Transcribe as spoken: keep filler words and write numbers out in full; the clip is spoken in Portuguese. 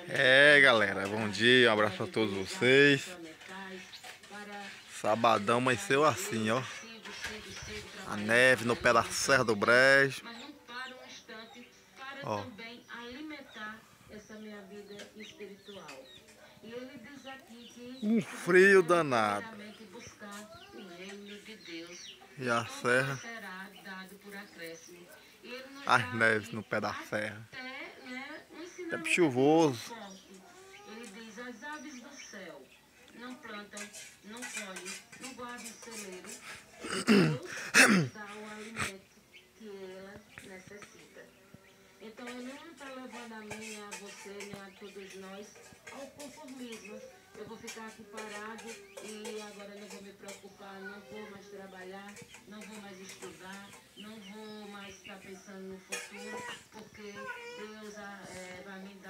É, galera, bom dia, um abraço a todos vocês. Sabadão amanheceu assim, ó. A neve no pé da Serra do Brejo. Ó. Um frio danado. E a serra. As neves no pé da serra. Tempo chuvoso. Ele diz, as aves do céu não plantam, não colhem, não guardam celeiro. Deus dá o alimento que ela necessita. Então ele não está levando a mim, nem a você, nem a todos nós ao conformismo. Eu vou ficar aqui parado e agora não vou me preocupar, não vou mais trabalhar, não vou mais estudar, não vou mais estar pensando no futuro, porque Deus é, vai me dar